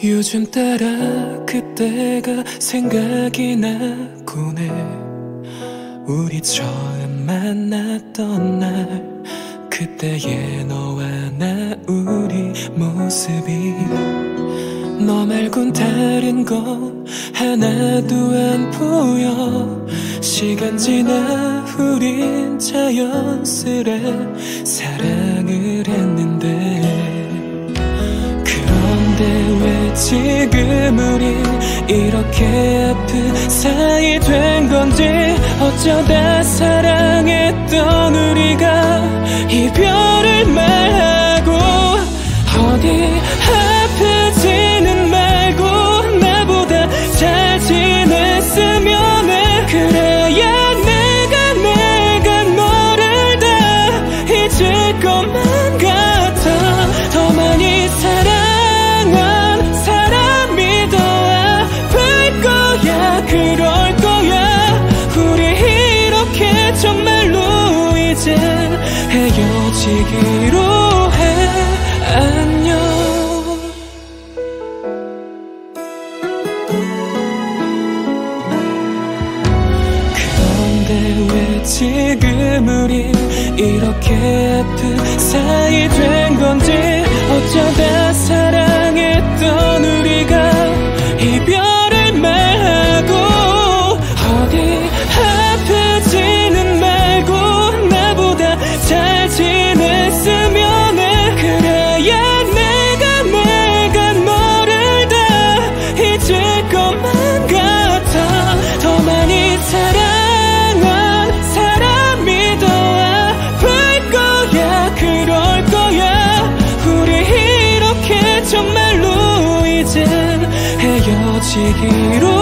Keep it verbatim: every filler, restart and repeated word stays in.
요즘 따라 그때가 생각이 나곤 해. 우리 처음 만났던 날, 그때의 너와 나 우리 모습이 너 말곤 다른 거 하나도 안 보여. 시간 지나 우린 자연스레 사랑을 했는데, 그런데 왜 지금 우린 이렇게 아픈 사이 된 건지. 어쩌다 사랑했던 우리가 이별을 말하고, 어디 아프지는 말고 나보다 잘 지냈으면 해. 그래야 내가 내가 너를 다 잊을 것만 같아. 더 많이 사랑한 사람이 더 아플 거야. 그럴 거야. 우리 이렇게 정말로 이젠 헤어지기로 해. 안녕. 그런데 왜 지금 우린 이렇게 아픈 사이 된 건지. 어쩌다 사랑했던 우리가 이별을 말하고, 어디 아프지는 말고 나보다 잘 지냈으면 해. 그래야 내가 내가 너를 다 잊을 것만 같아. 더 많이 사랑한 사람이 더 아플 거야. 그럴 거야. 우리 이렇게 정말로 이젠 헤어지기로